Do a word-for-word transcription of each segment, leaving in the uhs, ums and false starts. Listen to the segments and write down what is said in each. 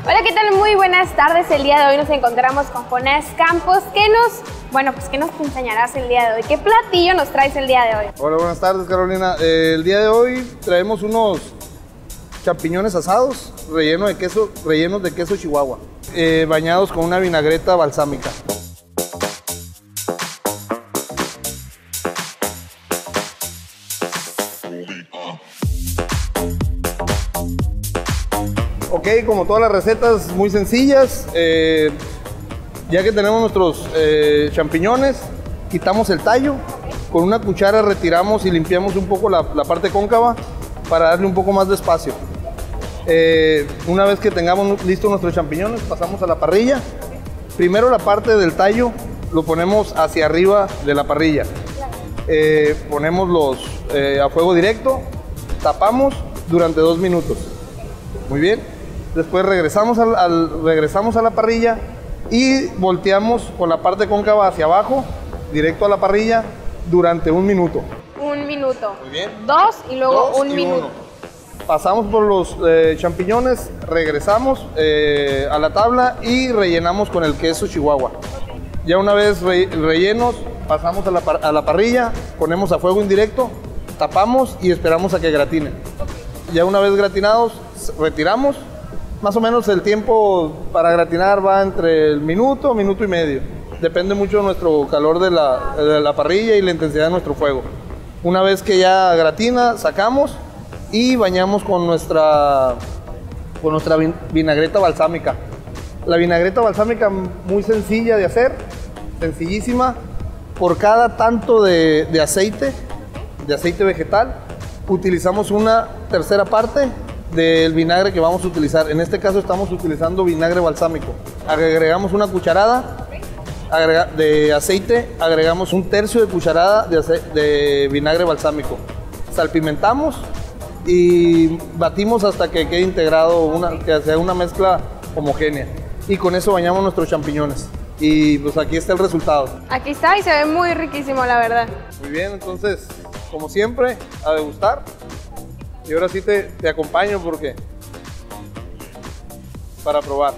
Hola, ¿qué tal? Muy buenas tardes. El día de hoy nos encontramos con Jonás Campos. ¿Qué nos, bueno, pues, ¿qué nos enseñarás el día de hoy? ¿Qué platillo nos traes el día de hoy? Hola, buenas tardes, Carolina. Eh, el día de hoy traemos unos champiñones asados relleno de queso, rellenos de queso chihuahua, eh, bañados con una vinagreta balsámica. Ok, como todas las recetas, muy sencillas. Eh, ya que tenemos nuestros eh, champiñones, quitamos el tallo. Con una cuchara retiramos y limpiamos un poco la, la parte cóncava para darle un poco más de espacio. Eh, una vez que tengamos listos nuestros champiñones, pasamos a la parrilla. Primero la parte del tallo lo ponemos hacia arriba de la parrilla. Eh, ponemos los eh, a fuego directo, tapamos durante dos minutos. Muy bien. Después regresamos, al, al, regresamos a la parrilla y volteamos con la parte cóncava hacia abajo, directo a la parrilla, durante un minuto. Un minuto. Muy bien. Dos y luego Dos un y minuto. Uno. Pasamos por los eh, champiñones, regresamos eh, a la tabla y rellenamos con el queso chihuahua. Ya una vez re, rellenos, pasamos a la, a la parrilla, ponemos a fuego indirecto, tapamos y esperamos a que gratinen. Ya una vez gratinados, retiramos. Más o menos el tiempo para gratinar va entre el minuto, minuto y medio. Depende mucho de nuestro calor de la, de la parrilla y la intensidad de nuestro fuego. Una vez que ya gratina, sacamos y bañamos con nuestra, con nuestra vinagreta balsámica. La vinagreta balsámica muy sencilla de hacer, sencillísima. Por cada tanto de, de aceite, de aceite vegetal, utilizamos una tercera parte del vinagre que vamos a utilizar. En este caso estamos utilizando vinagre balsámico. Agregamos una cucharada de aceite, agregamos un tercio de cucharada de, de vinagre balsámico. Salpimentamos y batimos hasta que quede integrado, una, que sea una mezcla homogénea. Y con eso bañamos nuestros champiñones. Y pues aquí está el resultado. Aquí está y se ve muy riquísimo, la verdad. Muy bien, entonces, como siempre, a degustar. Y ahora sí te, te acompaño porque para probar.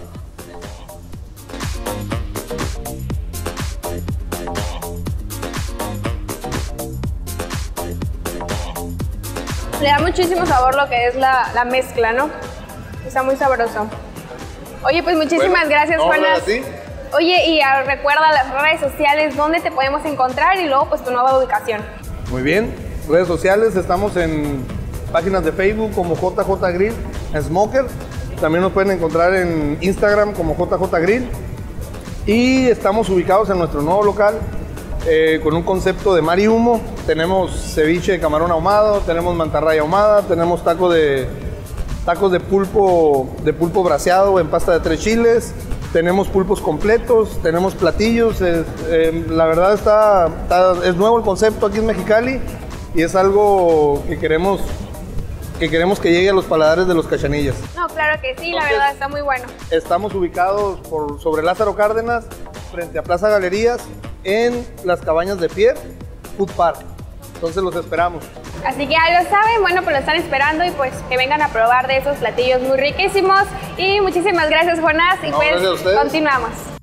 Le da muchísimo sabor lo que es la, la mezcla, ¿no? Está muy sabroso. Oye, pues muchísimas bueno, gracias, no, Jonás. ¿sí? Oye, y uh, recuerda las redes sociales, dónde te podemos encontrar y luego pues tu nueva ubicación. Muy bien, redes sociales, estamos en páginas de Facebook como J J Grill Smoker. También nos pueden encontrar en Instagram como J J Grill. Y estamos ubicados en nuestro nuevo local eh, con un concepto de mar y humo. Tenemos ceviche de camarón ahumado, tenemos mantarraya ahumada, tenemos taco de, tacos de pulpo, de pulpo braseado en pasta de tres chiles. Tenemos pulpos completos, tenemos platillos. Eh, eh, la verdad está, está, es nuevo el concepto aquí en Mexicali y es algo que queremos que queremos que llegue a los paladares de los Cachanillas. No, claro que sí, la Entonces, verdad está muy bueno. Estamos ubicados por, sobre Lázaro Cárdenas, frente a Plaza Galerías, en las Cabañas de Pierre Food Park. Entonces los esperamos. Así que ya lo saben, bueno, pues lo están esperando y pues que vengan a probar de esos platillos muy riquísimos. Y muchísimas gracias, Jonás, y No, pues gracias a ustedes. continuamos.